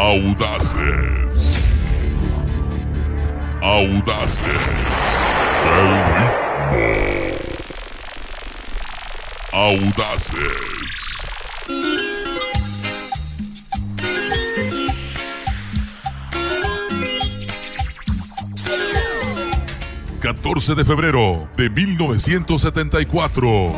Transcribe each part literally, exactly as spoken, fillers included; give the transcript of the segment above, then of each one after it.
Audaces. Audaces del ritmo. Audaces. catorce de febrero de mil novecientos setenta y cuatro.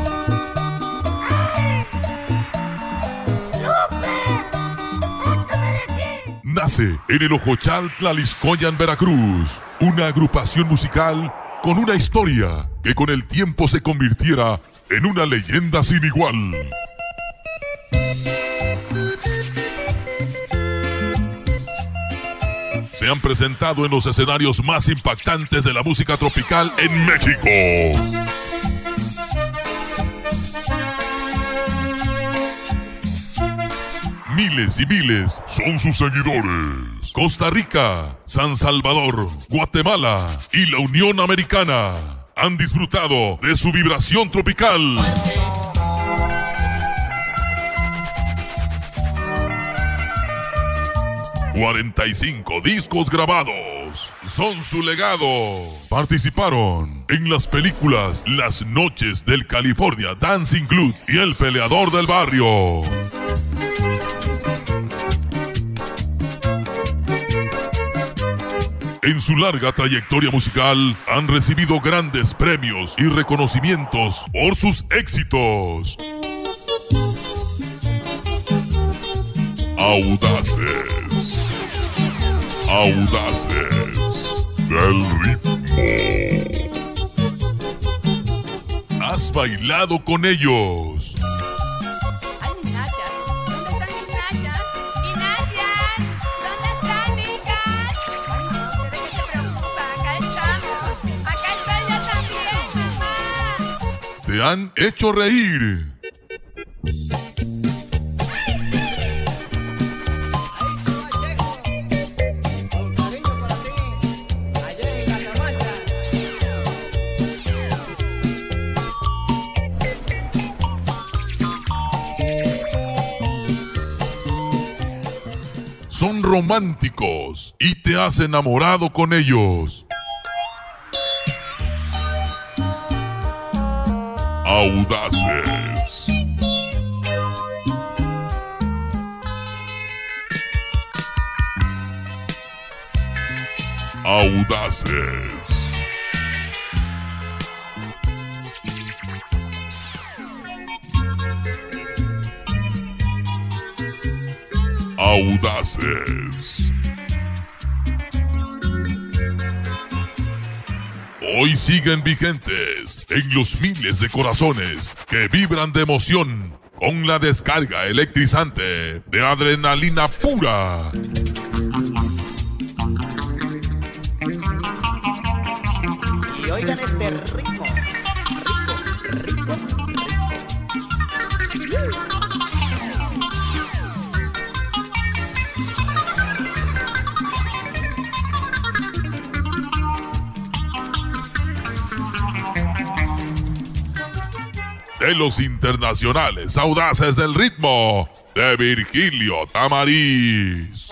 Nace en el Ojochal, Tlaliscoyan, Veracruz, una agrupación musical con una historia que con el tiempo se convirtiera en una leyenda sin igual. Se han presentado en los escenarios más impactantes de la música tropical en México. Miles y miles son sus seguidores. Costa Rica, San Salvador, Guatemala y la Unión Americana han disfrutado de su vibración tropical. cuarenta y cinco discos grabados son su legado. Participaron en las películas Las Noches del California Dancing Club y El Peleador del Barrio. En su larga trayectoria musical han recibido grandes premios y reconocimientos por sus éxitos. Audaces. Audaces del ritmo. ¿Has bailado con ellos? Ay, mis nachas. ¿Dónde están mis nachas? ¡Ignacias! ¿Dónde están, hijas? Ay, no, ¿de qué te preocupa? Acá estamos. Acá estoy yo también, mamá. Te han hecho reír. Son románticos y te has enamorado con ellos. Audaces. Audaces. Audaces. Hoy siguen vigentes en los miles de corazones que vibran de emoción con la descarga electrizante de adrenalina pura. Y oigan este ritmo, rico, rico, rico. De los internacionales audaces del ritmo, de Virgilio Tamariz.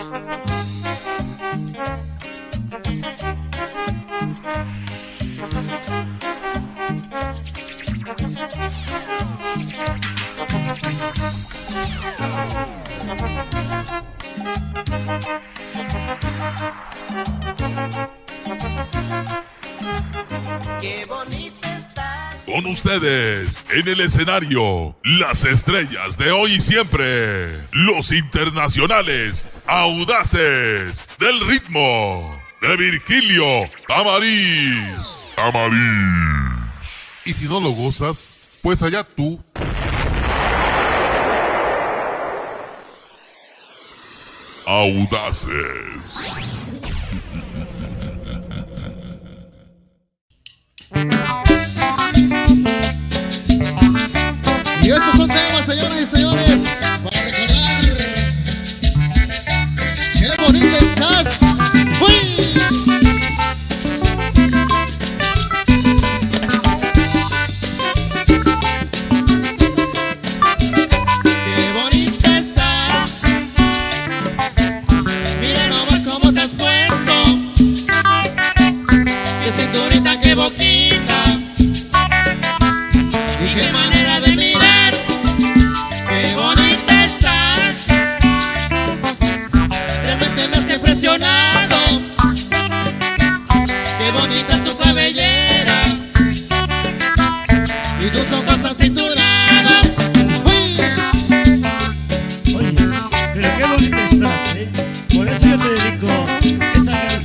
Qué bonito está. Con ustedes, en el escenario, las estrellas de hoy y siempre, los internacionales audaces del ritmo, de Virgilio Tamariz. Tamariz. Y si no lo gozas, pues allá tú. Audaces. Y estos son temas, señoras y señores, para recordar. ¡Qué bonita estás! ¡Uy! ¡Qué bonita estás!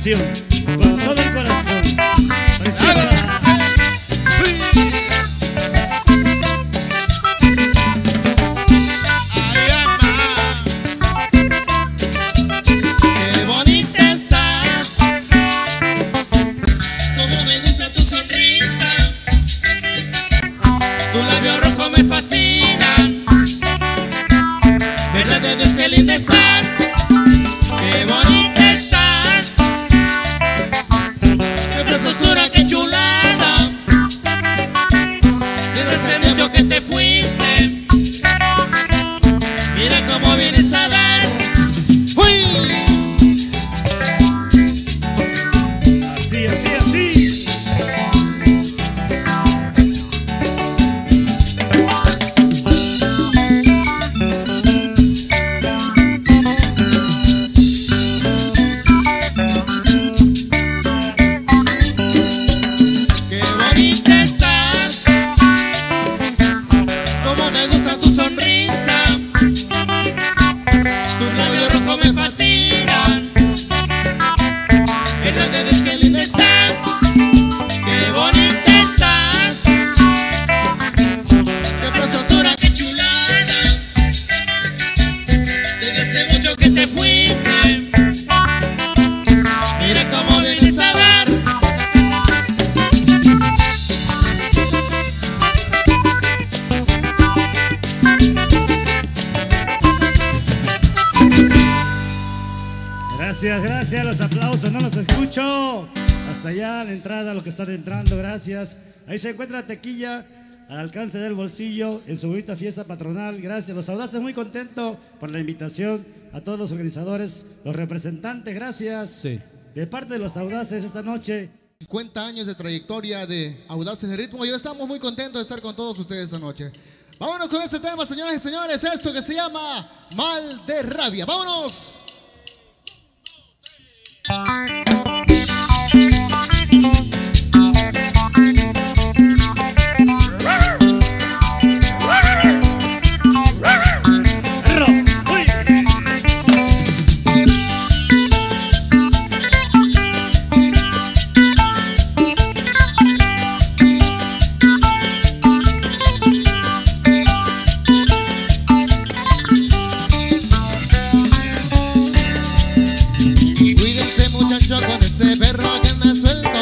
canción con todo el corazón. Preciosa. Qué bonita estás, como me gusta tu sonrisa, tu labio rojo me fascina, verdad de Dios qué linda estás, qué bonita estás, qué preciosura, qué chulada, desde hace mucho que te fuiste, mira cómo vienes a dar. ¡Uy! Así, así, así. Qué bonita estás, como me gusta tu sonrisa, tus labios rojos me fascinan, verdad de Dios qué linda estás, qué bonita estás, qué preciosura, qué chulada, desde hace mucho que te fuiste, mira cómo vienes a dar. Gracias, gracias, los aplausos, no los escucho. Hasta allá, la entrada, los que están entrando, gracias. Ahí se encuentra Tequilla, al alcance del bolsillo, en su bonita fiesta patronal. Gracias, los audaces, muy contentos por la invitación. A todos los organizadores, los representantes, gracias. Sí. De parte de los audaces esta noche. cincuenta años de trayectoria de Audaces de Ritmo y estamos muy contentos de estar con todos ustedes esta noche. Vámonos con este tema, señoras y señores, esto que se llama Mal de Rabia. ¡Vámonos! ¡Perro! ¡Uy! Cuídense muchachos con este perro que anda suelto.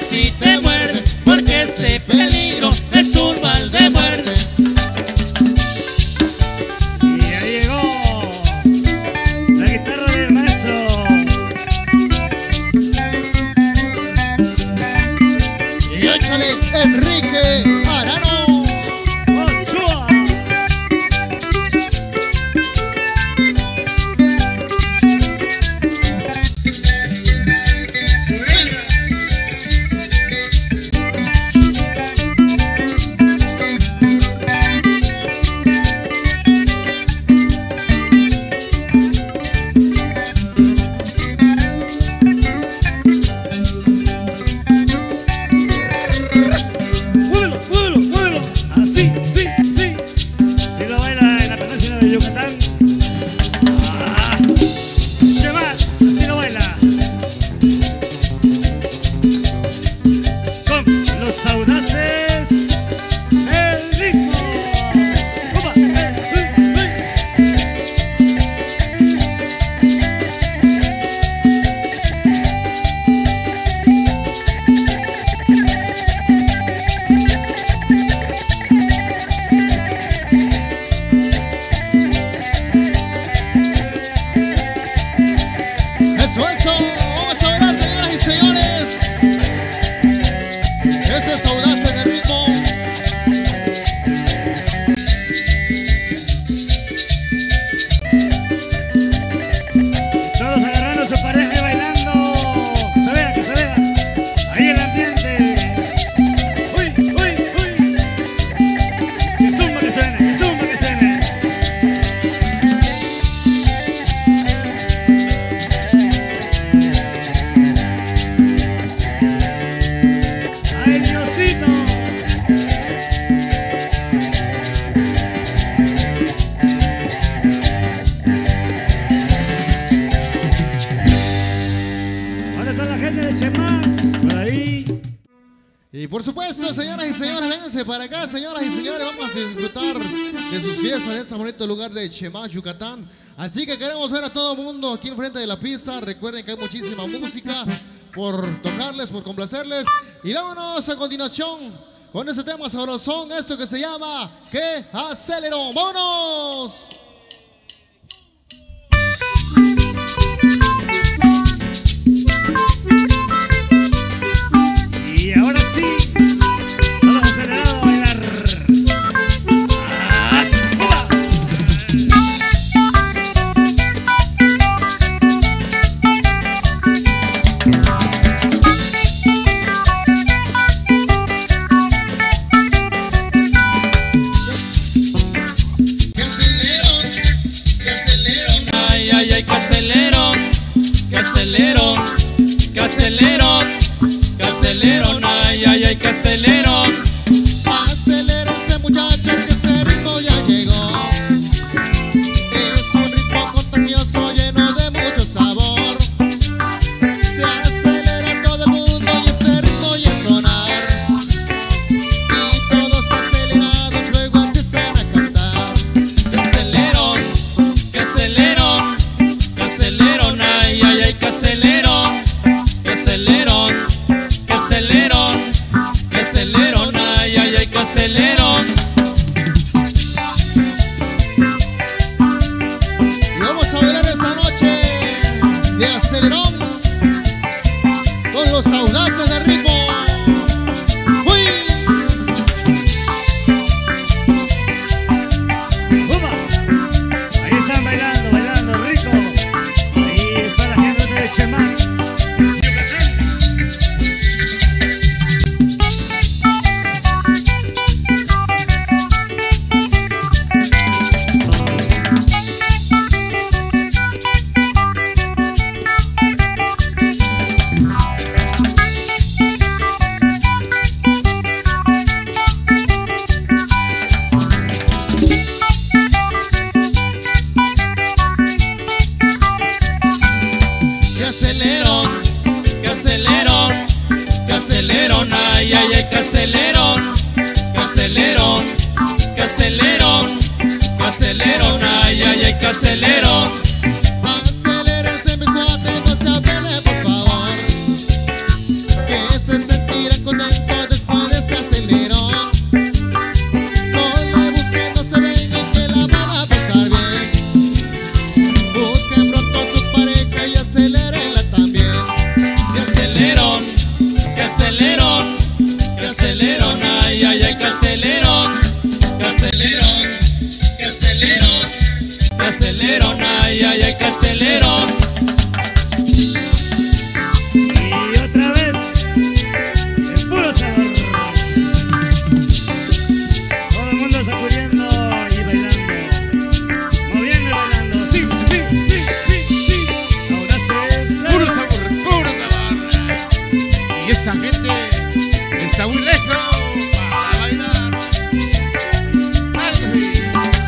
si te muerde, porque este peligro es un mal de muerte. Y ahí llegó la guitarra del maestro. Y échale Enrique Arano. Ochoa. Muévelo, muévelo, muévelo. Así, sí, sí. Así lo baila en la península de Yucatán. Ah, Chema, así lo baila. Con los audaces, el ritmo. Opa, eh, eh, eh. Eso, eso. Vamos a bailar, señoras y señores. Eso es Audaces de Ritmo. Todos agarrando su pareja y bailando. Que se vea, que se vea. Ahí el ambiente. Uy, uy, uy. Que zumba que suene, que zumba que suene. Ay, Diosito. ¿Dónde está la gente de Chemax? Por ahí. Y por supuesto, señoras y señores, vénganse para acá, señoras y señores, vamos a disfrutar de sus fiestas en este bonito lugar de Chemax, Yucatán. Así que queremos ver a todo el mundo aquí enfrente de la pista. Recuerden que hay muchísima música por tocarles, por complacerles. Y vámonos a continuación con este tema sabrosón, esto que se llama Que Aceleró. ¡Vámonos! Y ahora sí, todos acelerados a bailar. Ah, ¡upa! Que acelerón, que acelerón, Ay, ay, ay, que acelerón, que acelerón, que acelerón, que acelerón, ay, ay, ay, que acelerón. Acelera ese muchacho que ese ritmo ya llegó. Es un ritmo contagioso lleno de mucho sabor. Se acelera todo el mundo y ese ritmo ya es sonar. Y todos acelerados luego empiezan a cantar. Que acelerón, que acelerón, que acelerón, ay, ay, ay, que acelerón, que acelerón, que acelerón, que acelerón, ay, ay, ay, que acelerón. Y vamos a bailar esta noche de acelerón con los audaces de ritmo. ¡Uy! ¡Upa! Ahí están bailando, bailando rico. Ahí está la gente de Chemax. Que acelerón, que acelerón, que acelerón, ay, ay, ay, que acelerón, que acelerón, que acelerón, que acelerón, ay, ay, ay, que acelerón. Acelérese mis cuates, no se apene por favor. Que ese sentido Y esta gente está muy lejos para bailar. Claro que sí.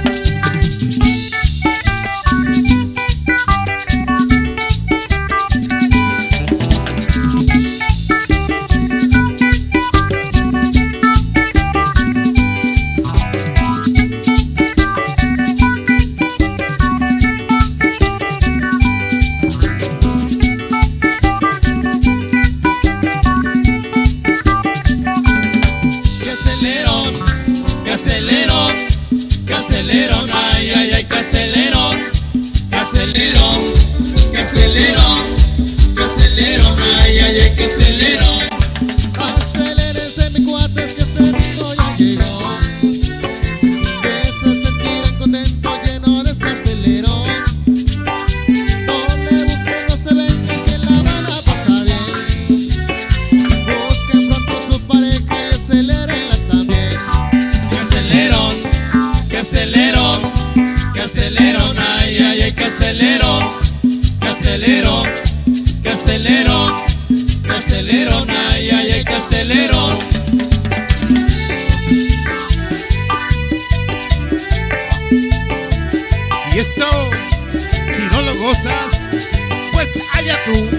Y esto, si no lo gozas, pues allá tú.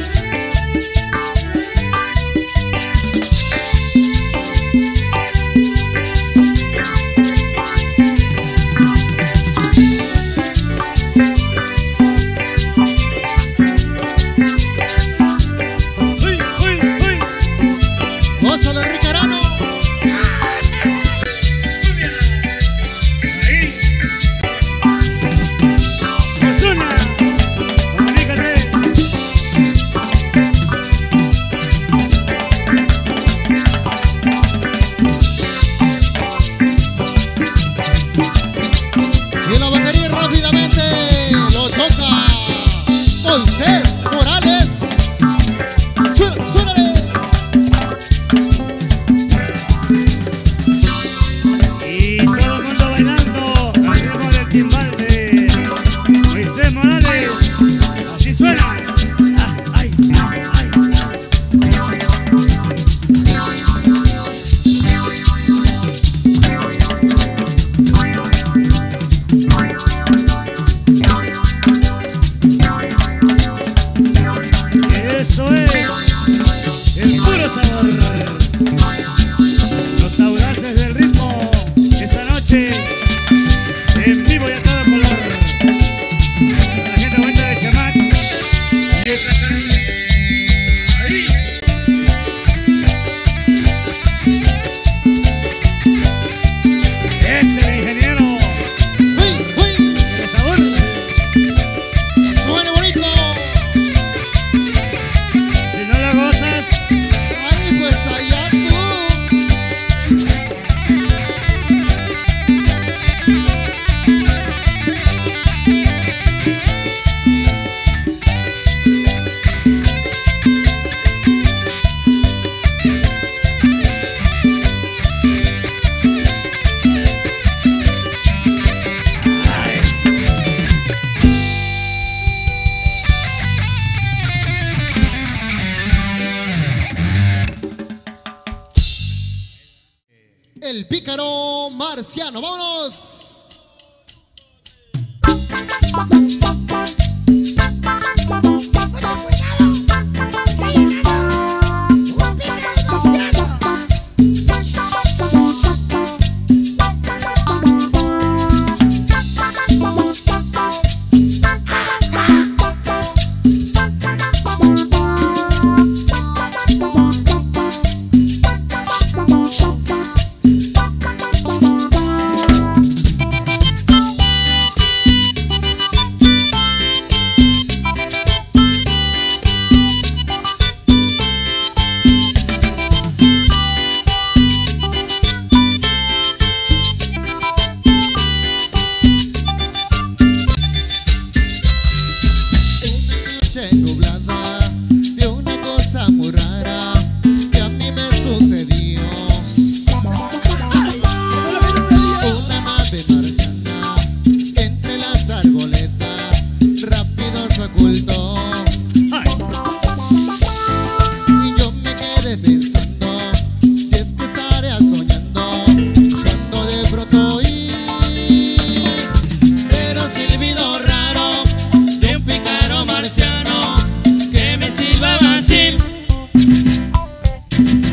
El pícaro marciano. ¡Vámonos!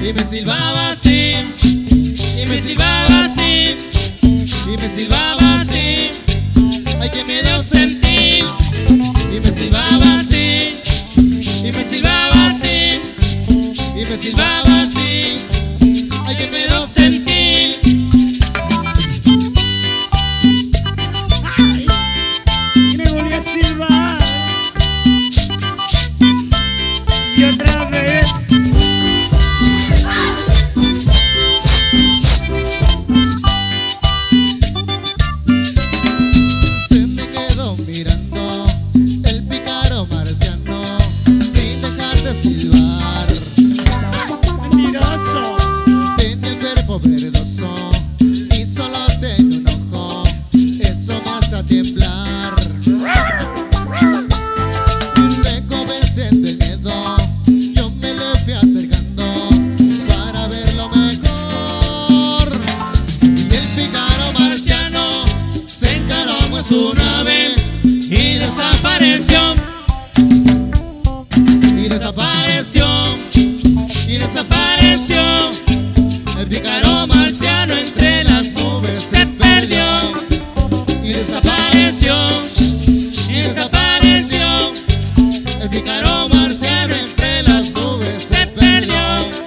y me silbaba así, y me silbaba así, y me silbaba así. Ay, que miedo sentí, y me silbaba así, y me silbaba así, y me silbaba así. Ay, que miedo sentí. Ay, y me volví a silbar. Y otra vez. Se me quedó mirando el pícaro marciano sin dejar de silbar. Mentiroso. Tenía el cuerpo verdoso y solo tenía un ojo, eso me hace temblar. Me convenciendo el miedo, yo me le fui acercando para verlo mejor. Y el pícaro marciano se encaró en su nave y desapareció. Y desapareció, y desapareció. El pícaro marciano entre las nubes se perdió. Y desapareció, y desapareció. El pícaro marciano entre las nubes se perdió.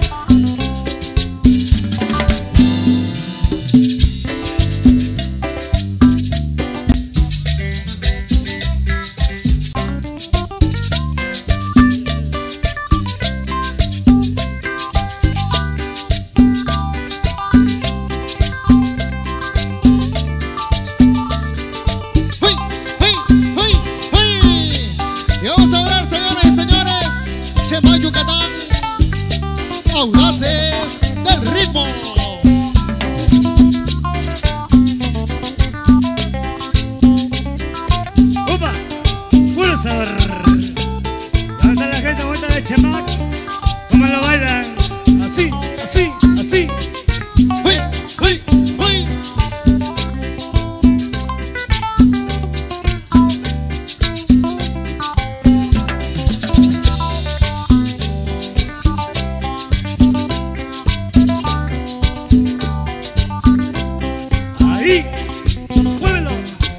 ¡Uy! ¡Uy! ¡Uy! ¡Uy! Y vamos a hablar, señoras y señores, Chema Yucatán, audaces del ritmo. ¡Upa! ¡Puro sabor! ¿Dónde está la gente bonita de Chemax? ¿Cómo lo bailan? Así, así, así. ¡Uy! ¡Uy! ¡Uy! Ahí. ¡Muévelo!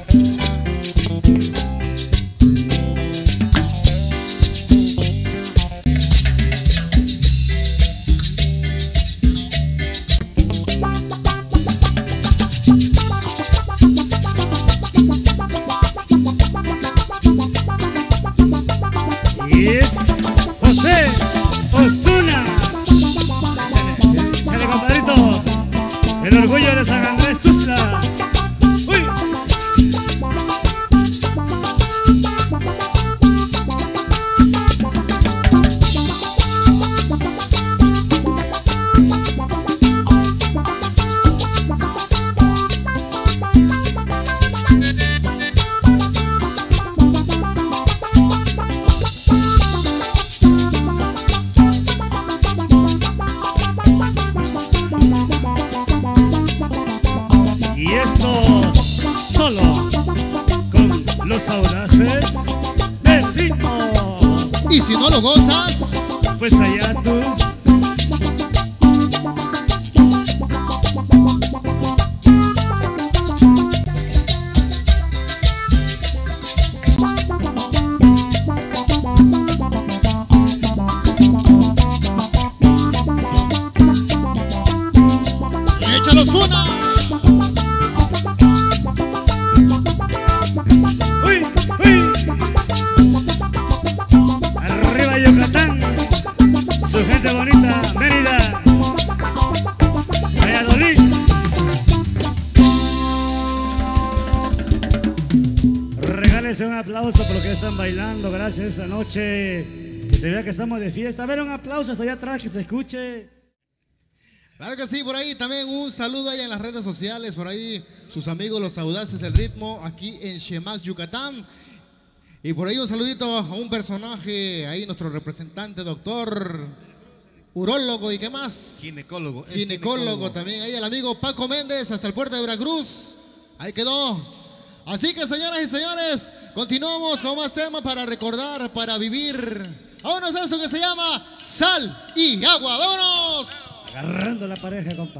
Y es José Osuna. Chale, chale, compadrito. El orgullo de San Andrés Tuxtla. ¡Uy! Y esto solo con los audaces del ritmo. Y si no lo gozas, Pues allá tú. échalos una. ¡Uy! ¡Uy! Arriba Yucatán, su gente bonita, Mérida, Valladolid. Regálense un aplauso por lo que están bailando, gracias esta noche. Que se vea que estamos de fiesta. A ver, un aplauso hasta allá atrás, que se escuche. Claro que sí, por ahí también un saludo ahí en las redes sociales, por ahí sus amigos los audaces del ritmo aquí en Chemax, Yucatán. Y por ahí un saludito a un personaje, ahí nuestro representante, doctor, urólogo y qué más. Ginecólogo. es Ginecólogo también, ahí el amigo Paco Méndez hasta el puerto de Veracruz. Ahí quedó. Así que señoras y señores, continuamos con más temas para recordar, para vivir. Vámonos a eso que se llama Sal y Agua. ¡Vámonos! disfrutando la pareja, compa.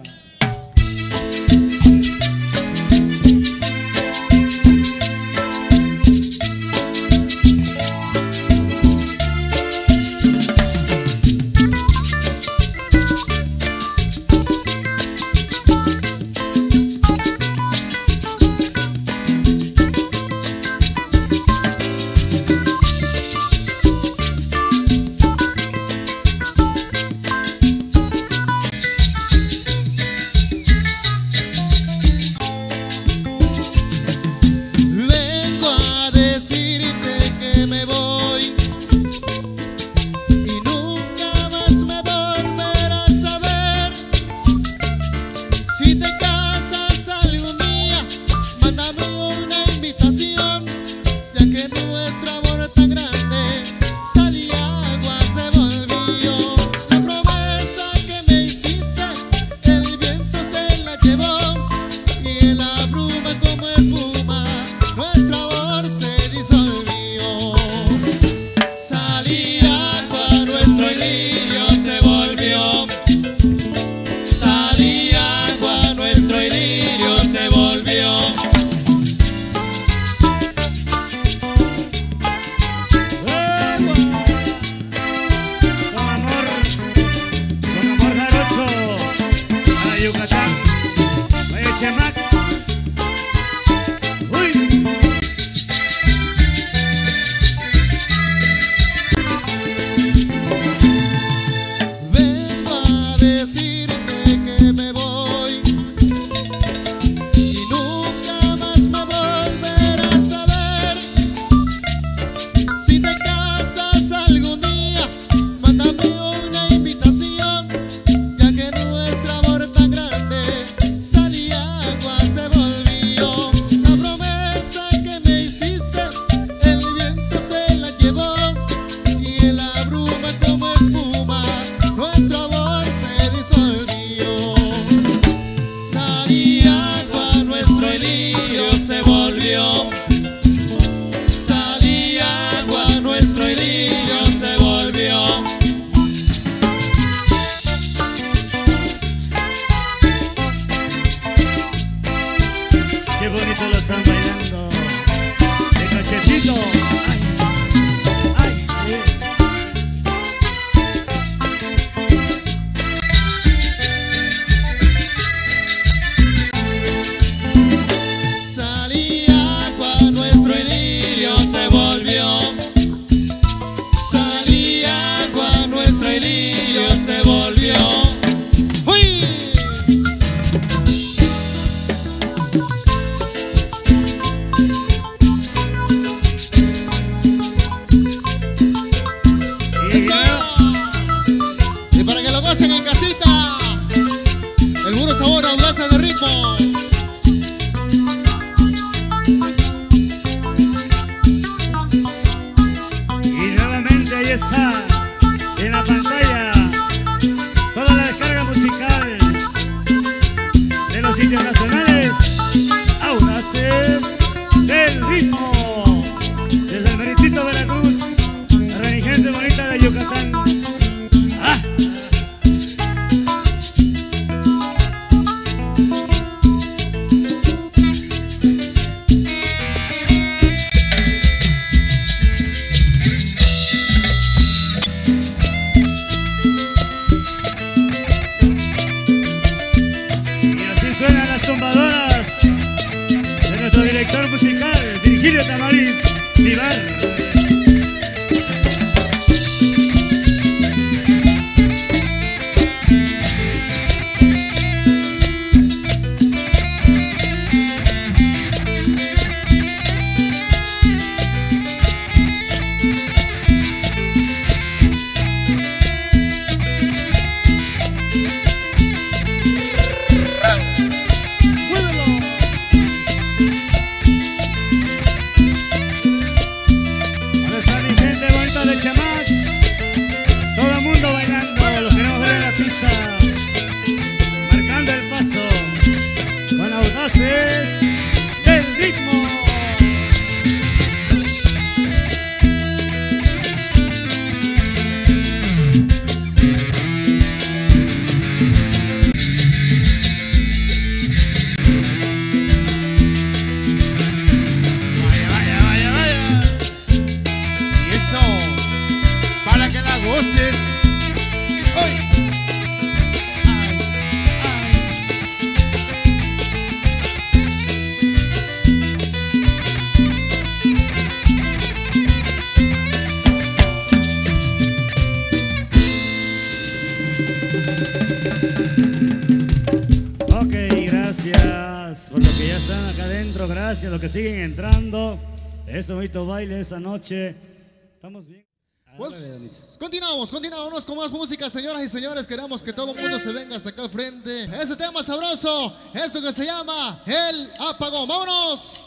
gracias a los que siguen entrando. Ese bonito baile esa noche. Estamos bien. Pues, continuamos, continuamos con más música, señoras y señores. Queremos que todo el mundo se venga hasta acá al frente. Ese tema sabroso, eso que se llama El Apagón. ¡Vámonos!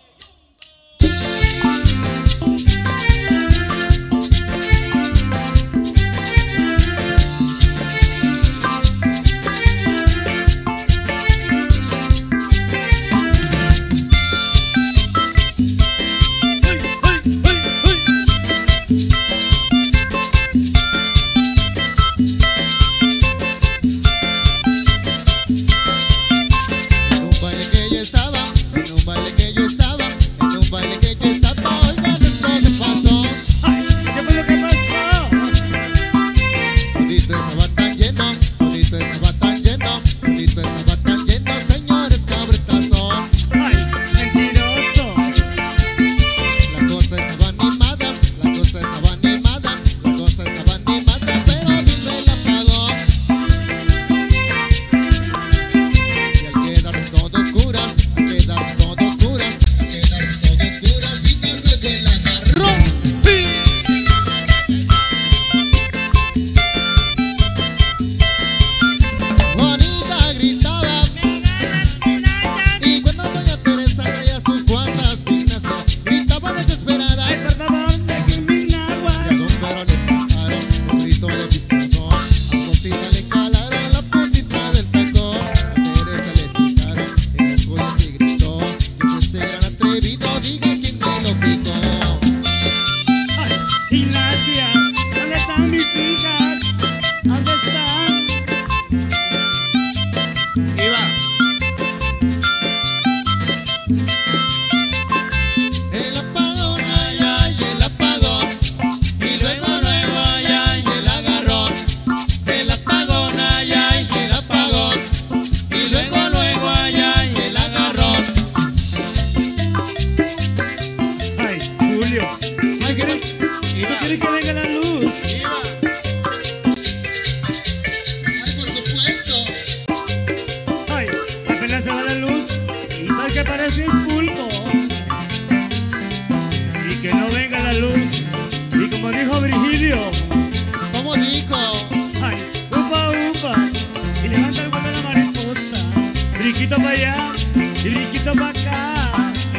Riquito para allá y riquito para acá.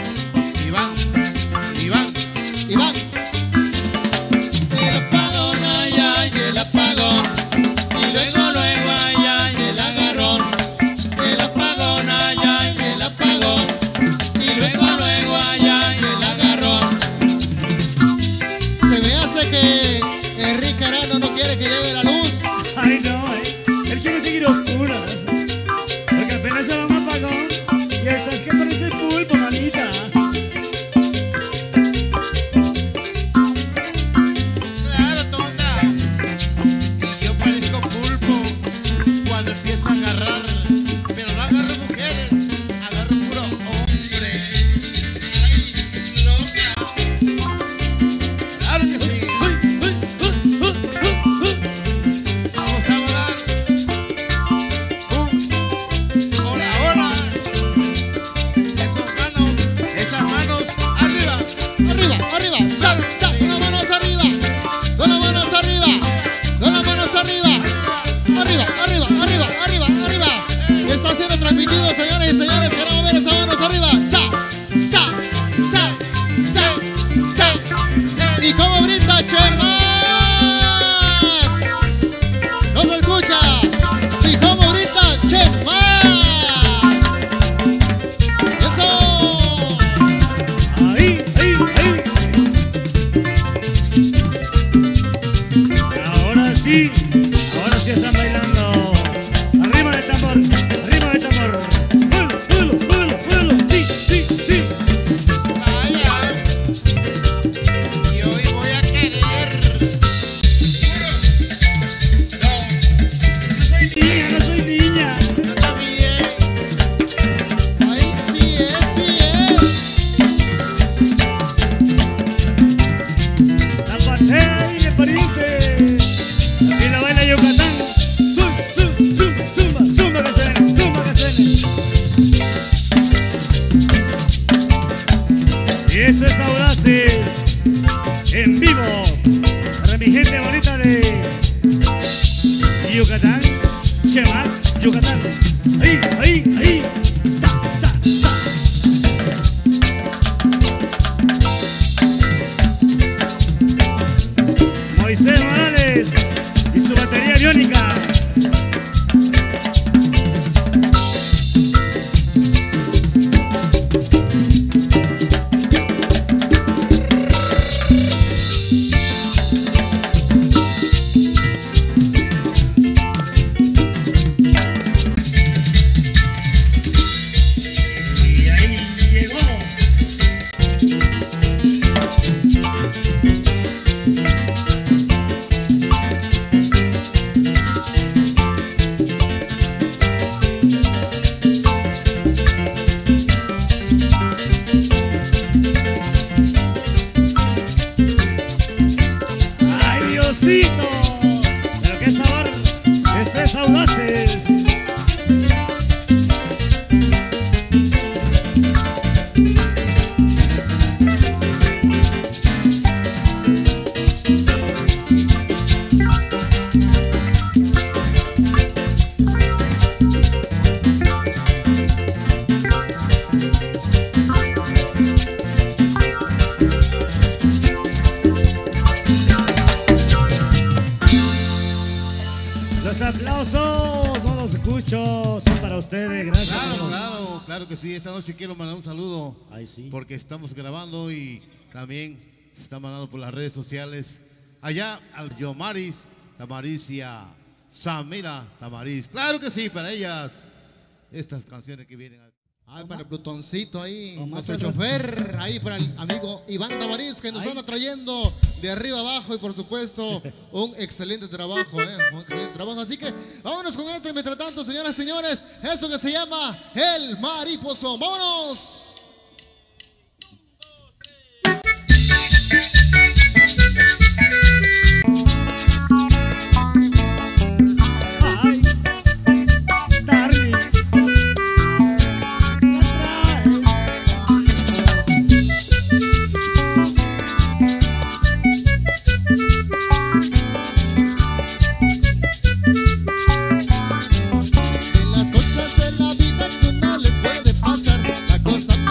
Iván, Iván, Iván. El apagón, ay, ay, el apagón. Y luego, luego, ay, ay, el agarrón. El apagón, ay, ay, el apagón. Y luego, luego, ay, ay, el agarrón. Se me hace que Enrique Arano no quiere que llegue la luz. Ay, no, eh. Él quiere seguir oscuras. Porque apenas se va un apagón y estás que parece pulpo, manita. Claro, tonta. Y yo parezco pulpo cuando empiezo a agarrar. Pero no agarro mujeres, agarro puro hombre. Ay, loca. Claro que sí. Vamos a volar. Uh, hola, hola. Esas manos, esas manos arriba. Arriba, arriba, sal, sal, con las manos arriba, con las manos arriba, con las manos arriba, arriba, arriba, arriba, arriba, arriba, Max, Yucatán. Ahí, ahí, ahí. Sa, sa, sa. Moisés Morales y su batería biónica. Pero qué sabor, estés audaces. Los aplausos, no los escucho, son para ustedes, gracias. Claro, claro, claro que sí. Esta noche quiero mandar un saludo. Ay, sí. Porque estamos grabando y también se está mandando por las redes sociales. Allá al Yomaris, Tamariz y a Samira Tamariz. Claro que sí, para ellas. Estas canciones que vienen. Ay, para el Plutoncito ahí, Omar nuestro Serra. chofer, ahí para el amigo Iván Tamariz que nos Ay. anda trayendo de arriba abajo y por supuesto un excelente trabajo, ¿eh? Un excelente trabajo. Así que vámonos con esto y mientras tanto, señoras y señores, eso que se llama El Mariposón. ¡Vámonos! Ay, darling, De las cosas de la vida que uno le puede pasar, la cosa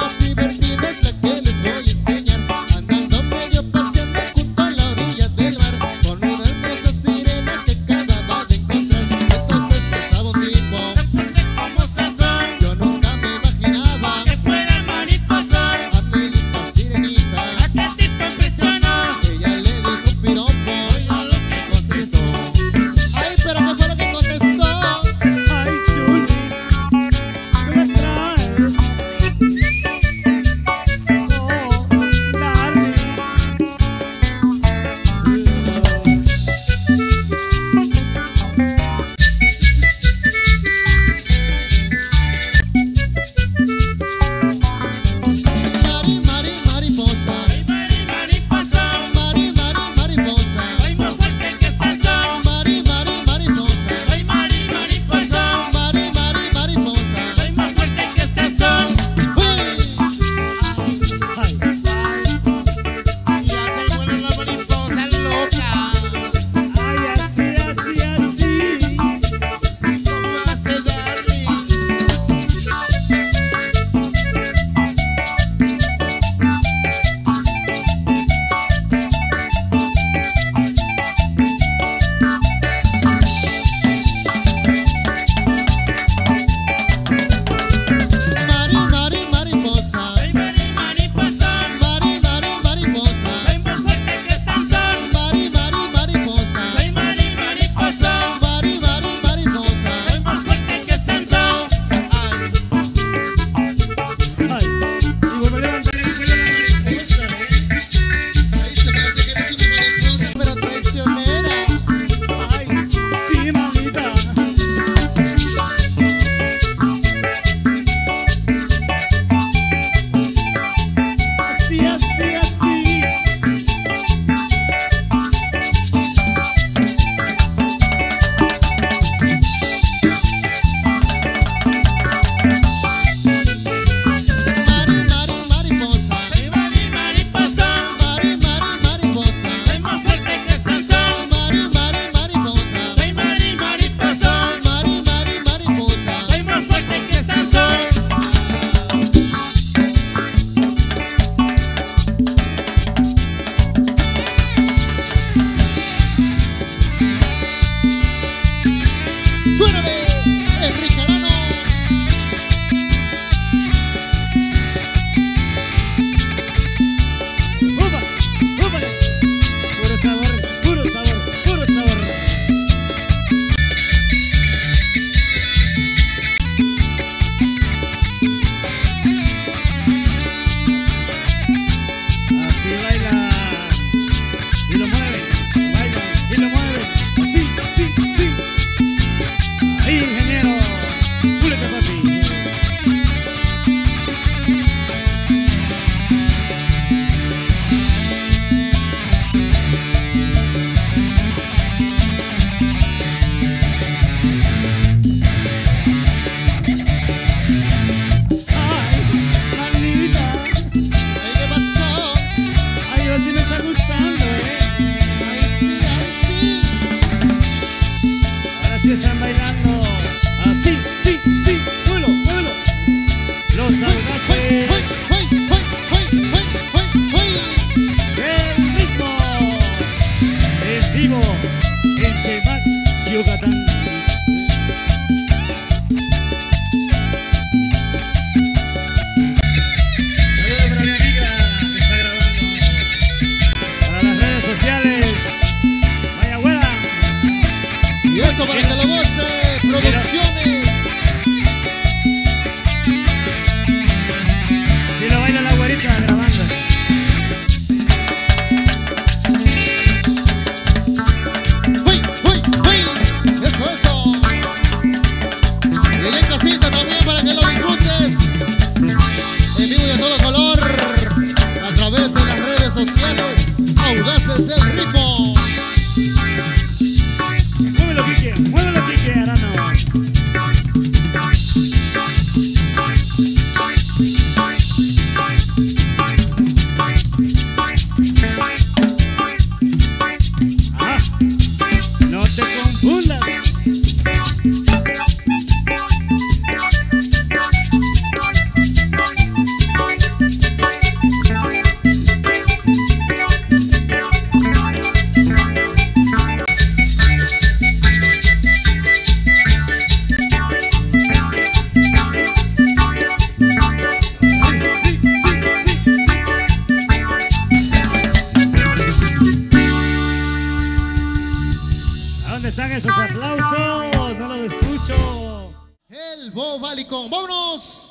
el Bobalicón. ¡Vámonos!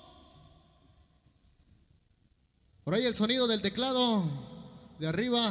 Por ahí el sonido del teclado de arriba.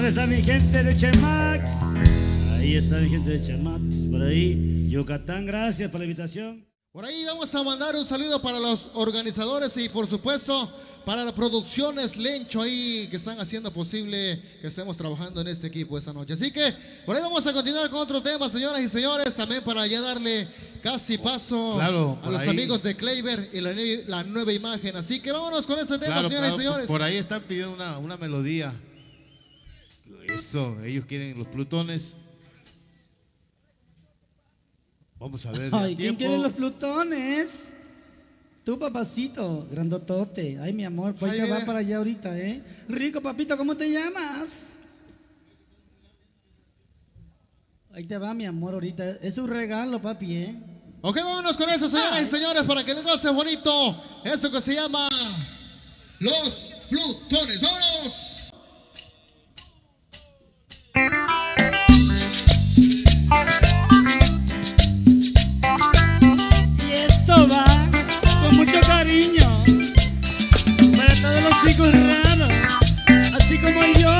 está mi gente de Chemax. Ahí está mi gente de Chemax. Por ahí, Yucatán, gracias por la invitación. Por ahí vamos a mandar un saludo para los organizadores y por supuesto para las producciones Lencho ahí que están haciendo posible que estemos trabajando en este equipo esta noche. Así que por ahí vamos a continuar con otro tema, señoras y señores, también para ya darle casi paso Claro, a por los ahí. amigos de Kleiber y la, nue- la nueva imagen. Así que vámonos con este tema, Claro, señoras claro, y señores. por ahí están pidiendo una, una melodía. Eso, ellos quieren los plutones. Vamos a ver. ya Ay, ¿quién tiempo. quiere los plutones? Tú, papacito, grandotote. Ay, mi amor, pues Ay, te va mira. para allá ahorita, ¿eh? Rico, papito, ¿cómo te llamas? Ahí te va, mi amor, ahorita. Es un regalo, papi, ¿eh? Ok, vámonos con esto, señoras y señores, para que el goce bonito. Eso que se llama Los Plutones. ¡Vámonos! Y eso va con mucho cariño para todos los chicos raros, así como yo.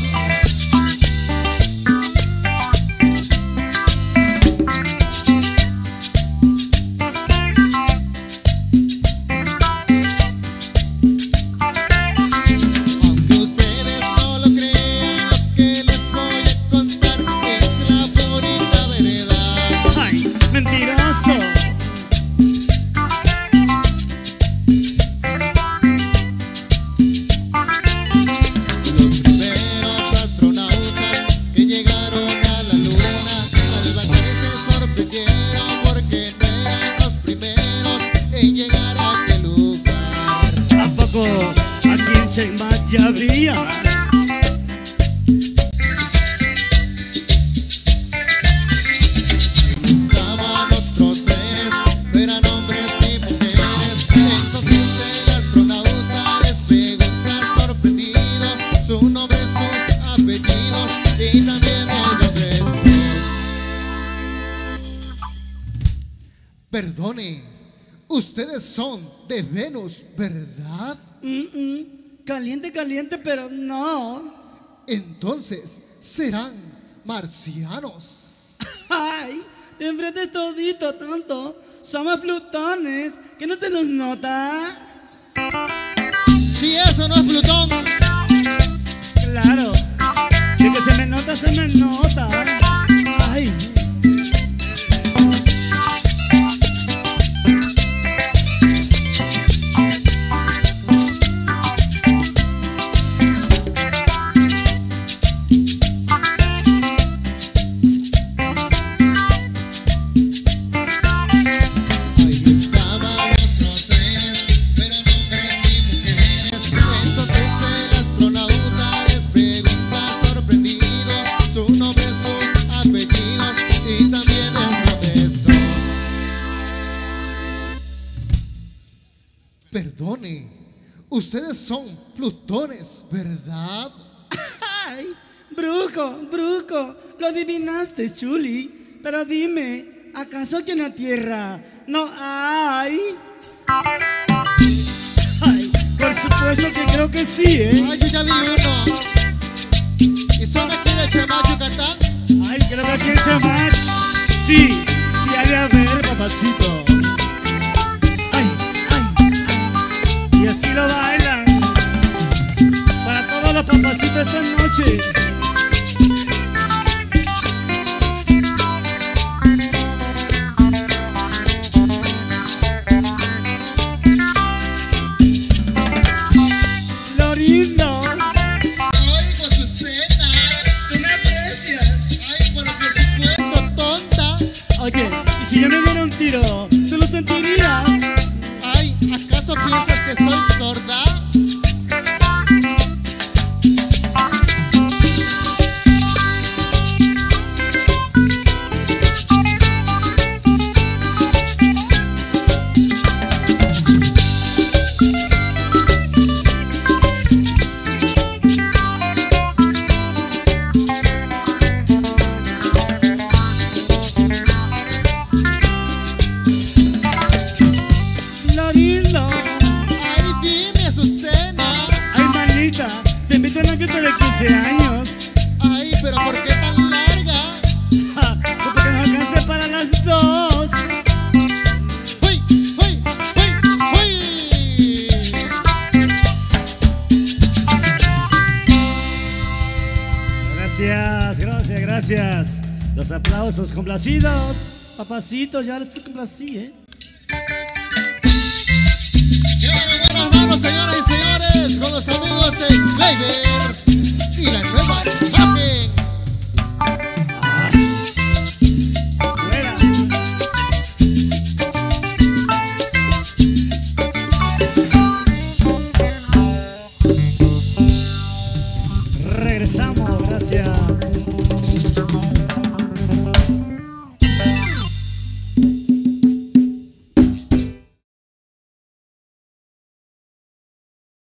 Aunque ustedes no lo crean, lo que les voy a contar es la bonita verdad. Ay, mentiroso. Los primeros astronautas que llegaron a la luna, al bajar se sorprendieron porque no eran los primeros en llegar a aquel lugar. ¿A poco aquí en Chemax ya había? Estaban otros seres, no eran hombres ni mujeres. Entonces el astronauta les pregunta sorprendido su nombre, sus apellidos y también el nombre. Perdone, ustedes son de Venus, ¿verdad? Mm, mm. Caliente, caliente, pero no. Entonces serán marcianos. Ay, te enfrentes todito tanto. Somos plutones, que no se nos nota. Si eso no es Plutón, Claro, de que se me nota, se me nota. Ay, ahí estaban Otros seres, pero nombres ni mujeres. entonces el astronauta les pregunta sorprendido su nombre, sus apellidos y también el nombre. Perdone, ustedes son plutones, ¿verdad? ay, brujo, brujo, lo adivinaste, chuli. Pero dime, ¿acaso aquí en la Tierra no hay? Ay, por supuesto que creo que sí, ¿eh? Ay, yo ya vi uno. ¿Y son aquí de Chemax, Yucatán? Ay, creo que aquí en Chemax, sí, sí hay de haber, papacito. Ay, ay, ay. Y así lo bailan. Para todos los papacitos esta noche. Florindo, Oigo Azucena. tú me aprecias. Ay, pero por supuesto. Esto tonta. Oye, ¿y si yo me diera un tiro, tú lo sentirías? Ay, ¿acaso piensas que estoy sorda? Florindo, Ay, dime, gracias. Los aplausos complacidos. Papacitos, ya les complací, ¿eh?